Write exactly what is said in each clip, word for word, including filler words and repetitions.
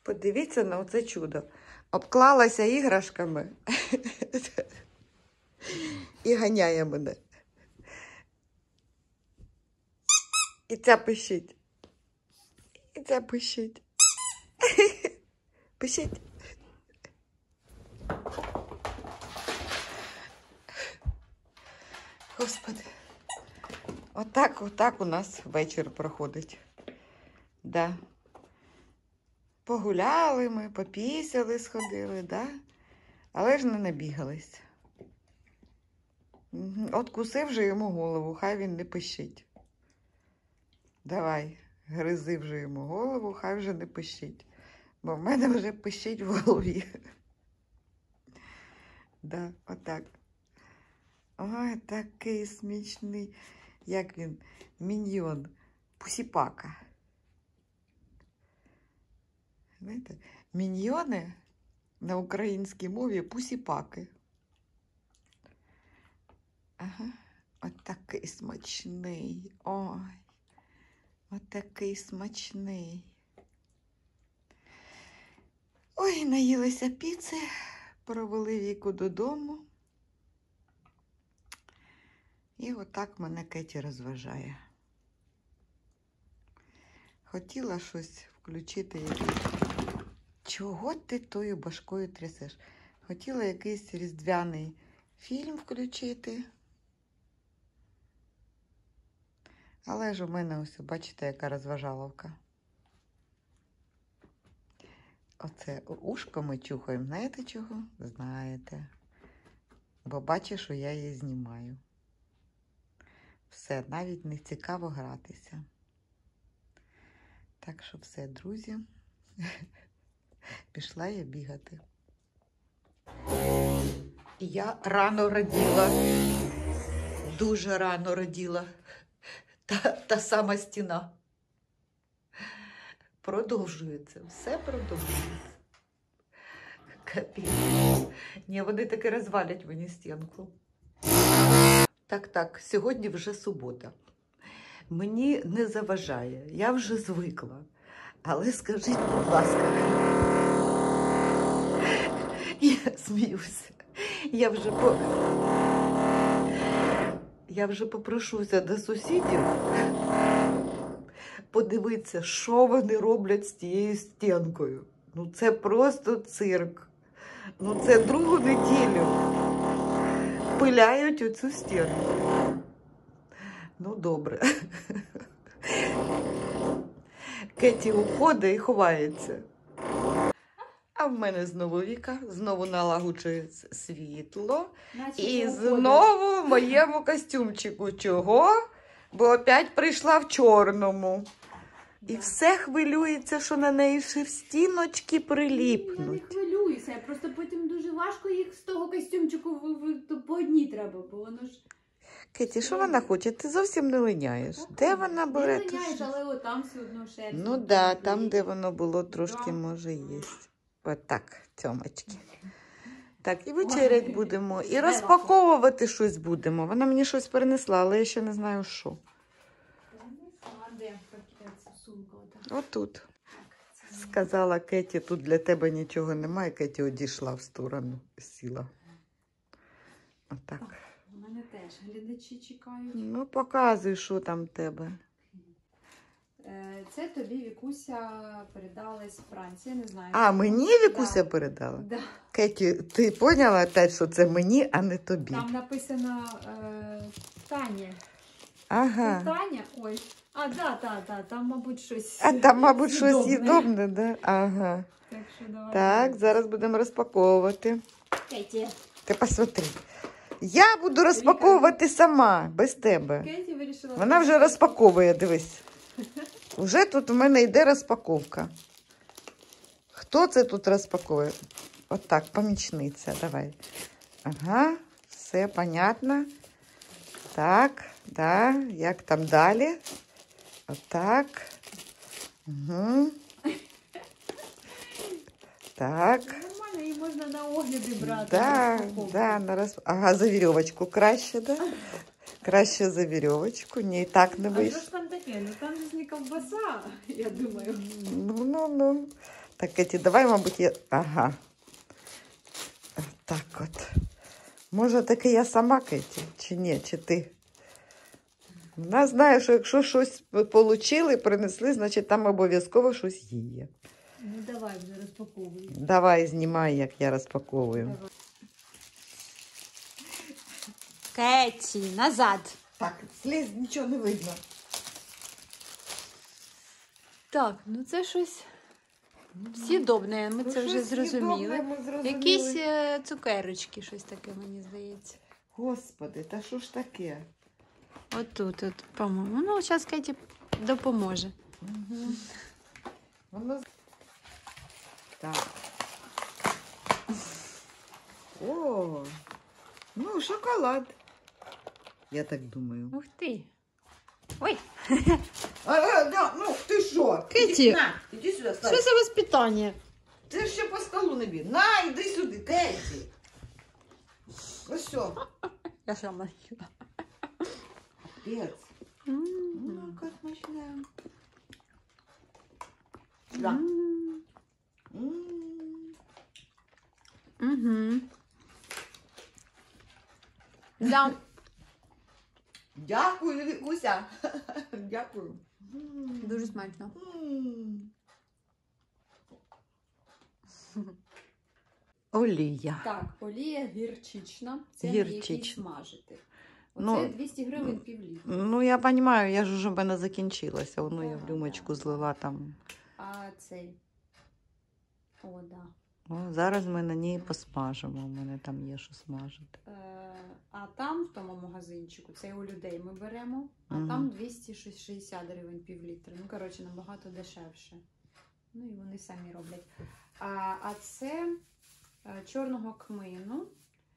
Подивіться на оце чудо. Обклалася іграшками і ганяє мене. І ця пищить. І ця пищить. Пищить. Господи. Отак, отак у нас вечір проходить. Да. Погуляли ми, попісяли, сходили, да? Але ж не набігались. От кусив же йому голову, хай він не пищить. Давай, гризи вже йому голову, хай вже не пищить. Бо в мене вже пищить в голові. Да, отак. Ой, такий смішний, як він, міньйон, пусіпака. Знаєте, міньйони на українській мові пусіпаки. Ага, от такий смачний, ой, от такий смачний. Ой, наїлися піци, провели Віку додому. І отак мене Кеті розважає. Хотіла щось включити якийсь. Чого ти тою башкою трясеш? Хотіла якийсь різдвяний фільм включити. Але ж у мене ось, бачите, яка розважаловка. Оце ушко ми чухаємо. Знаєте чого? Знаєте. Бо бачиш, що я її знімаю. Все, навіть не цікаво гратися. Так що все, друзі. Пішла я бігати. Я рано родила. Дуже рано родила. Та, та сама стіна. Продовжується. Все продовжується. Капець. Ні, вони таки розвалять мені стінку. Так, так, сьогодні вже субота. Мені не заважає, я вже звикла. Але скажіть, будь ласка, я сміюся. Я вже по... Я вже попрошуся до сусідів подивитися, що вони роблять з тією стінкою. Ну це просто цирк. Ну це другу неділю пиляють оцю стіну. Ну добре. Кеті уходить і ховається. А в мене знову Віка, знову налагоджує світло. Наче і знову в моєму костюмчику. Чого? Бо опять прийшла в чорному. Да. І все хвилюється, що на неї шерстіночки приліпнуть. Я не хвилююся, я просто потім дуже важко їх з того костюмчику по одній треба, бо воно ж... Кеті, що вона хоче? Ти зовсім не линяєш. Так, де вона бере? Не линяєш, але от там все одно шерсть. Ну так, да, там, де воно було, трошки да. Може є. От так, цьомочки. Так, і вечерять будемо, і розпаковувати щось будемо. Вона мені щось перенесла, але я ще не знаю, що. Отут. Сказала Кеті, тут для тебе нічого немає. Кеті одійшла в сторону, сіла. Отак. У мене теж глядачі чекають. Ну, показуй, що там в тебе. Це тобі Вікуся передала з Франції, не знаю. А, мені Вікуся да. передала? Да. Кеті, ти поняла опять, що це мені, а не тобі? Там написано е, Таня. Ага. Це Таня? Ой. А, да, да, да, там, мабуть, щось А там, мабуть, щось їдобне, да? Ага. Так, що давай. Так, зараз будемо розпаковувати. Кеті. Ти посмотри. Я буду розпаковувати сама, без тебе. Кеті вирішила. Вона вже розпаковує, дивись. Уже тут у мене йде розпаковка. Хто це тут розпаковує? Отак, помічниця, давай. Ага, все понятно. Так, да, як там далі? Отак. Угу. Так. Нормально, її можна на огляди брати. Да, да, на розп... Ага, за вірьовочку краще, да? Краще за вірьовочку. Ні, і так не вийшло. А що ж там таке? Ну там ж не ковбаса, я думаю. Ну, ну, ну. Так, Кеті, давай, мабуть, я... Ага. Так от. Може, таки я сама, Кеті, чи ні, чи ти? Вона знає, що якщо щось отримали, принесли, значить там обов'язково щось є. Ну давай вже розпаковуй. Давай, знімай, як я розпаковую. Давай. Кеті, назад. Так, сліз, нічого не видно. Так, ну це щось з'їдобне, ми Ну, це вже щось зрозуміли. з'їдобне, ми зрозуміли. Якісь е, цукерочки, щось таке, мені здається. Господи, та що ж таке? Отут, от, по-моєму. Ну, зараз Кеті допоможе. Угу. Воно... Так. О, ну, шоколад. Я так думаю. Ух ти. Ой, А, а, да, ну, ти що? Кеті. Іди, на, іди сюди, стань. що за воспитання? Ти ще по столу не бій. На, іди сюди, Кеті. Ось що. Я сама їла. Пец. М. Ну, як смачне. М. Да. М. Угу. Да. Дякую, Вікуся. Дякую. Дуже смачно. М. Олія. Так, олія гірчична. Це Гірчична. який смажити. Оце Ну, двісті гривень півлітра. Ну, я розумію, я ж уже в мене закінчилася. Воно я в Ага, рюмочку так. злила там. А цей. О, да. О, зараз ми на ній посмажимо. У мене там є що смажити. Е, а там, в тому магазинчику, це у людей ми беремо, а Мгм. там двісті шістдесят гривень півлітра. Ну, коротше, набагато дешевше. Ну, і вони самі роблять. А, а це е, чорного кмину.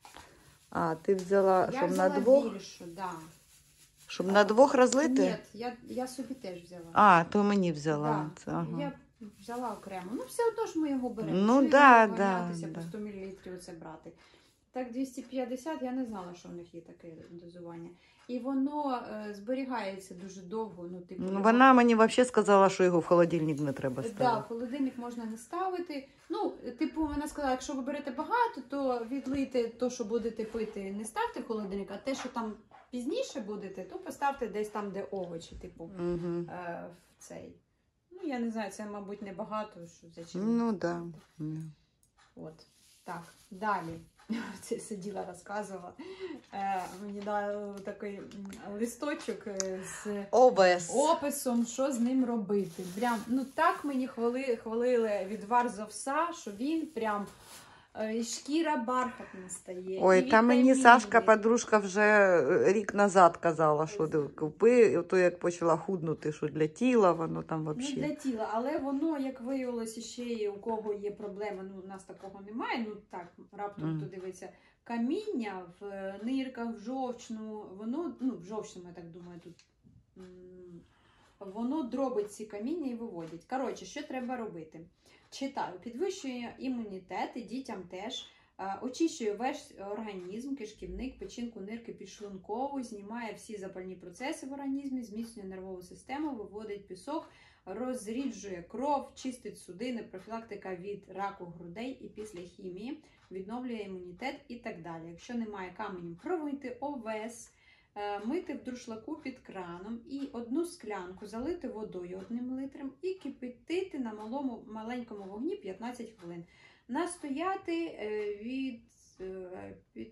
А, ти взяла, Я щоб взяла на двох? більшу, да. Щоб на двох розлити? Ні, я, я собі теж взяла. А, то мені взяла. Да. Це, ага. Я взяла окремо. Ну, все одно ж ми його беремо. Ну, Що да, його да, ганятися, да. по сто мілілітрів оце брати. Так, двісті п'ятдесят, я не знала, що в них є таке дозування. І воно е, зберігається дуже довго. Ну, типу, Ну, його- вона мені взагалі сказала, що його в холодильник не треба Да, ставити. в холодильник можна не ставити. Ну, типу, вона сказала, якщо ви берете багато, то відлийте то, що будете пити, не ставте в холодильник, а те, що там пізніше будете, то поставте десь там, де овочі, типу, Угу. е, в цей. Ну, я не знаю, це, мабуть, небагато, що зачем. Ну, да. От. Так, далі. Це сиділа, розказувала. Е, мені дали такий м, листочок е, з Овес. описом, що з ним робити. Прям, ну так мені хвали, хвалили відвар з овса, що він прям е, і шкіра бархатна стає. Ой, і та мені вітаміни. Сашка, подружка, вже рік назад казала, що ти купи, то як почала худнути, що для тіла воно там Ну, взагалі. для тіла, але воно, як виявилося, ще є, у кого є проблеми, ну, у нас такого немає, ну, так, раптом Мгм. хто дивиться, каміння в е, нирках, в жовчну, воно, ну, в жовчному, я так думаю, тут, м, воно дробить ці каміння і виводять. Коротше, що треба робити? Читаю, підвищує імунітет, і дітям теж, е, очищує весь організм, кишківник, печінку, нирки, підшлункову, знімає всі запальні процеси в організмі, зміцнює нервову систему, виводить пісок, розріджує кров, чистить судини, профілактика від раку грудей і після хімії, відновлює імунітет і так далі. Якщо немає каменів, промити овес, е, мити в дуршлагу під краном і одну склянку залити водою одним літром і кипятити на малому, маленькому вогні п'ятнадцять хвилин. Настояти е, від, е, від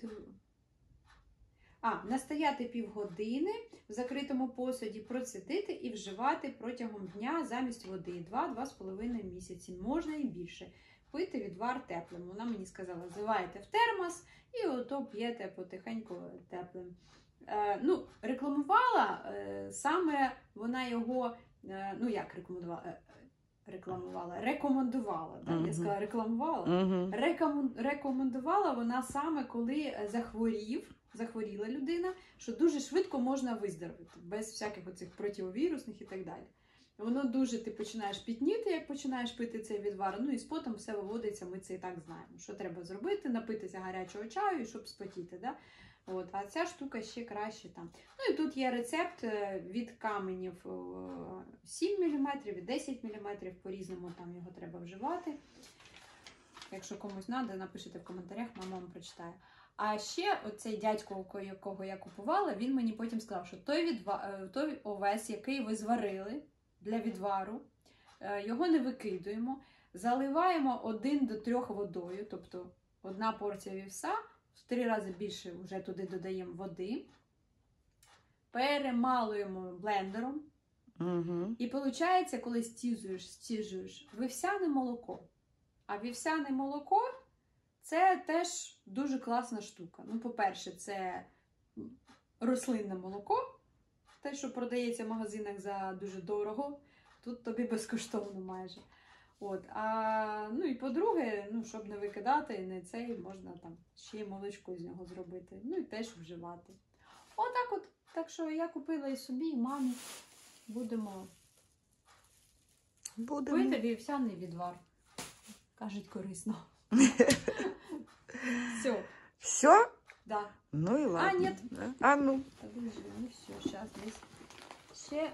А, настояти півгодини в закритому посуді, процедити і вживати протягом дня замість води два-два з половиною місяці. Можна і більше. Пити відвар теплим. Вона мені сказала, заливаєте в термос і ото п'єте потихеньку теплим. Е, ну, рекламувала е, саме вона його, е, ну як рекомендувала? Е, рекламувала, рекомендувала. Так? Мгм. Я сказала, рекламувала. Угу. Рекомен- Рекомендувала вона саме, коли захворів, захворіла людина, що дуже швидко можна виздоровити, без всяких оцих противовірусних і так далі. Воно дуже, ти починаєш пітніти, як починаєш пити цей відвар, ну і з потом все виводиться, ми це і так знаємо. Що треба зробити, напитися гарячого чаю, і щоб спотіти. Да? От, а ця штука ще краще там. Ну і тут є рецепт від каменів сім міліметрів, від десять міліметрів, по-різному там його треба вживати. Якщо комусь треба, напишіть в коментарях, мама вам прочитає. А ще оцей дядько, у якого я купувала, він мені потім сказав, що той, відва... той овес, який ви зварили для відвару, його не викидуємо, заливаємо один до трьох водою, тобто одна порція вівса, в три рази більше вже туди додаємо води, перемалуємо блендером, Угу. і виходить, коли стіжуєш, стіжуєш вівсяне молоко. А вівсяне молоко – це теж дуже класна штука. Ну, по-перше, це рослинне молоко, те, що продається в магазинах за дуже дорого, тут тобі безкоштовно майже. От, а, ну і по-друге, ну, щоб не викидати, не цей, можна там ще й молочко з нього зробити. Ну і теж вживати. Отак от. Так що я купила і собі, і мамі. Будемо, Будемо. пити вівсяний відвар. Кажуть, корисно. Все. Все? Да. Ну і ладно. А, нет. Да? А ну. Подожди, ну все, зараз десь. Ще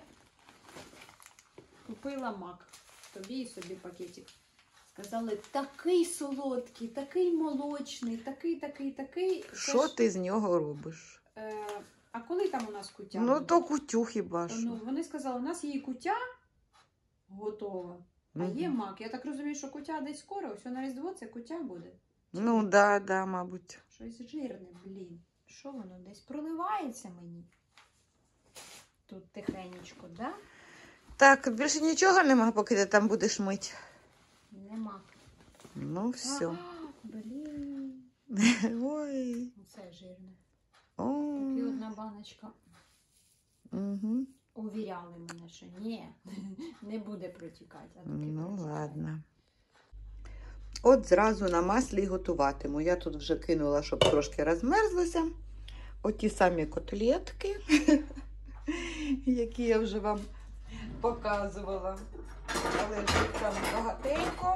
купила мак. Тобі і собі пакетик. Сказали, такий солодкий, такий молочний, такий, такий, такий. Що ти з нього робиш? Е, а коли там у нас куття? Ну, буде? то кутю хіба що. Ну, вони сказали, у нас є і куття готова, а Мгм. є мак. Я так розумію, що куття десь скоро, ось на Різдво це куття буде. Ну, да, да, мабуть. Щось жирне, блін. Що воно десь проливається мені? Тут тихенечко, да? Так, більше нічого нема, поки ти там будеш мити. Нема. Ну, все. А, блін. Ой. Оце жирне. О. І одна баночка. Угу. Увіряли мене, що ні, не буде протікати. А таки Ну, протікає. ладно. От зразу на маслі готуватиму. Я тут вже кинула, щоб трошки розмерзлося. Оті самі котлетки, які я вже вам показувала. Але ж їх там багатенько.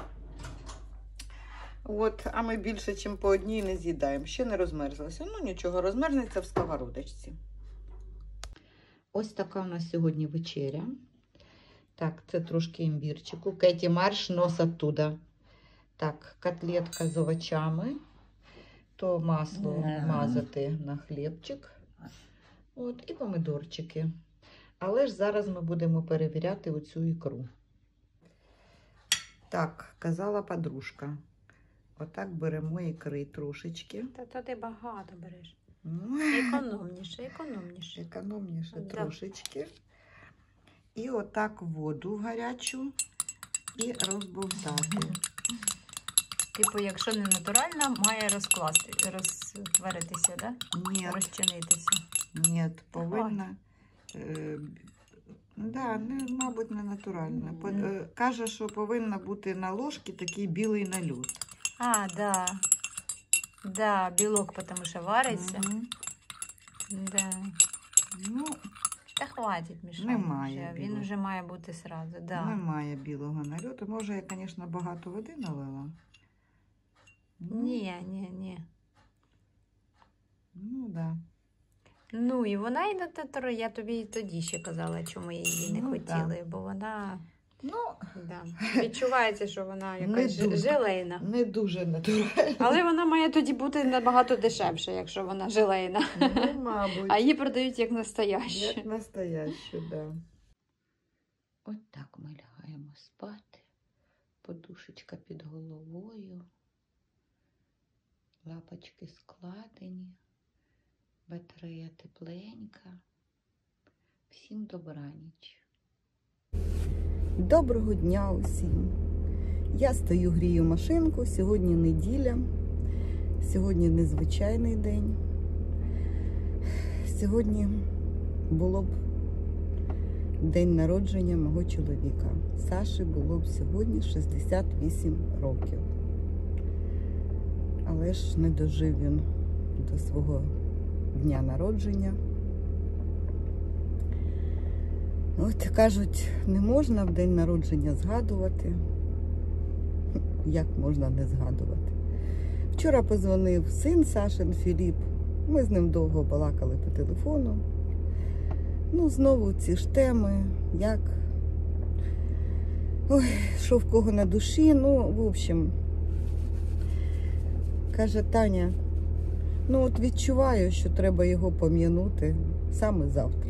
От, а ми більше, ніж по одній не з'їдаємо. Ще не розмерзлося. Ну, нічого, розмерзнеться в сковородочці. Ось така у нас сьогодні вечеря. Так, це трошки імбірчику. Кеті, марш, нос оттуда. Так, котлетка з овочами. То масло Yeah. мазати на хлібчик. От, і помидорчики. Але ж зараз ми будемо перевіряти оцю ікру. Так, казала подружка. Отак беремо ікри трошечки. Та то ти багато береш. Ну, Економніше, економніше. економніше Да. трошечки. І отак воду гарячу і розбовтати. Типу, якщо не натуральна, має розкласти, розтворитися, да? Ні, Розчинитися. ні, повинна. Е, да, не, мабуть, не натуральна. По- Мгм. е, каже, що повинна бути на ложці такий білий налют. А, да. Да, білок, тому що вариться. Мгм. Да. Ну, Та хватить, Міша. Немає вже. Він білого. вже має бути сразу. Да. немає білого нальоту. Може, я, звісно, багато води налила. Ну, Ні, ні, ні. Ну, да. Ну, і вона і на татаро, я тобі і тоді ще казала, чому ми її не Ну, хотіли, бо вона, Ну, да, відчувається, що вона Не якась дуже. желейна. не дуже натуральна. Але вона має тоді бути набагато дешевше, якщо вона желейна. Ну, мабуть. А її продають як настоящу. Як настоящу, да. От так ми лягаємо спати. Подушечка під головою. Лапочки складені. Батарея тепленька. Всім добраніч. Доброго дня усім. Я стою, грію машинку. Сьогодні неділя. Сьогодні незвичайний день. Сьогодні було б день народження мого чоловіка. Саші було б сьогодні шістдесят вісім років. Але ж не дожив він до свого дня народження. От кажуть, не можна в день народження згадувати. Як можна не згадувати? Вчора позвонив син Сашин Філіп Ми з ним довго балакали по телефону. Ну, знову ці ж теми, як, ой, що в кого на душі, ну, в общем, каже Таня, ну от відчуваю, що треба його пом'янути саме завтра.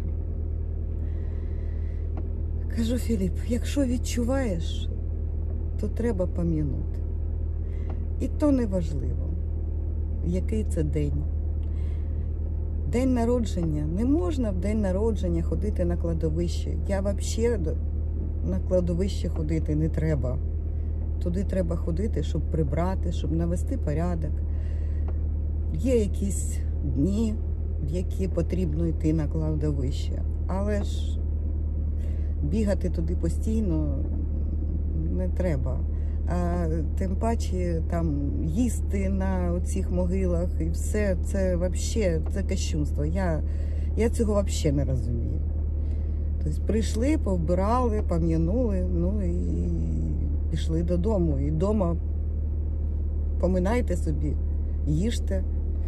Кажу, Філіп, якщо відчуваєш, то треба пом'янути. І то не важливо, який це день. День народження. Не можна в день народження ходити на кладовище. Я взагалі на кладовище ходити не треба. Туди треба ходити, щоб прибрати, щоб навести порядок. Є якісь дні, в які потрібно йти на кладовище. Але ж бігати туди постійно не треба. А тим паче там їсти на цих могилах і все, це взагалі, це кощунство. Я, я цього взагалі не розумію. Тобто прийшли, повбирали, пам'янули, ну і пішли додому. І вдома поминайте собі, їжте.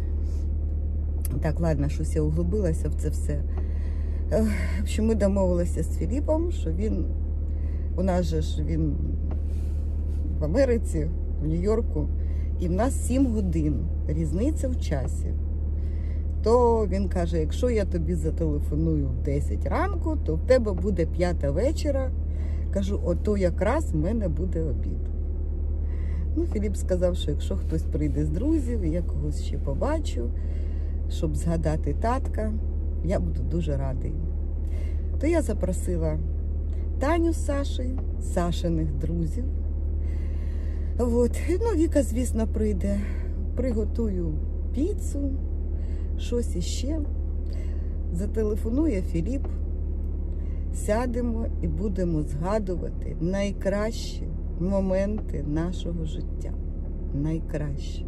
Так, ладно, щось я углубилася в це все. В общем, ми домовилися з Філіпом, що він, у нас же ж він в Америці, в Нью-Йорку, і в нас сім годин різниця в часі. То він каже, якщо я тобі зателефоную в десять ранку, то в тебе буде п'ята вечора. Кажу, ото якраз в мене буде обід. Ну, Філіп сказав, що якщо хтось прийде з друзів, і я когось ще побачу, щоб згадати татка, я буду дуже радий. То я запросила Таню з Сашею, Сашиних друзів. От. Ну, Віка, звісно, прийде. Приготую піцу, щось іще. Зателефонує Філіп. Сядемо і будемо згадувати найкращі моменти нашого життя. Найкращі.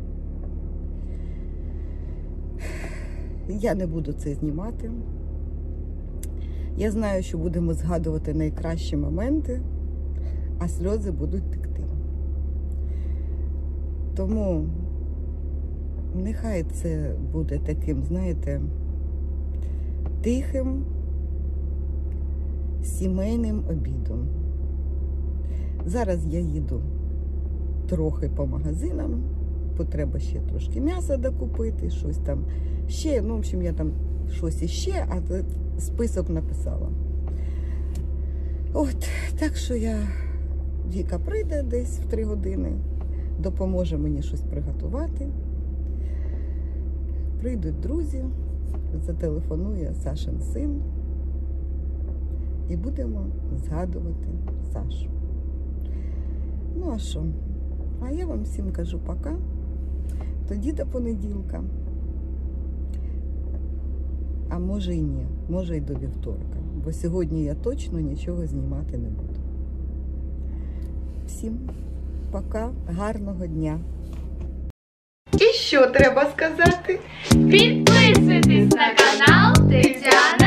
Я не буду це знімати. Я знаю, що будемо згадувати найкращі моменти, а сльози будуть текти. Тому нехай це буде таким, знаєте, тихим, сімейним обідом. Зараз я їду трохи по магазинам, потреба ще трошки м'яса докупити, щось там ще, ну, в общем, я там щось іще, а список написала. От, так що я, Віка прийде десь в три години, допоможе мені щось приготувати. Прийдуть друзі, зателефонує Сашин син і будемо згадувати Сашу. Ну а що? А я вам всім кажу пока. Тоді до понеділка. А може і ні, може і до вівторка. Бо сьогодні я точно нічого знімати не буду. Всім пока, гарного дня. І що треба сказати? Підписуйтесь на канал Тетяни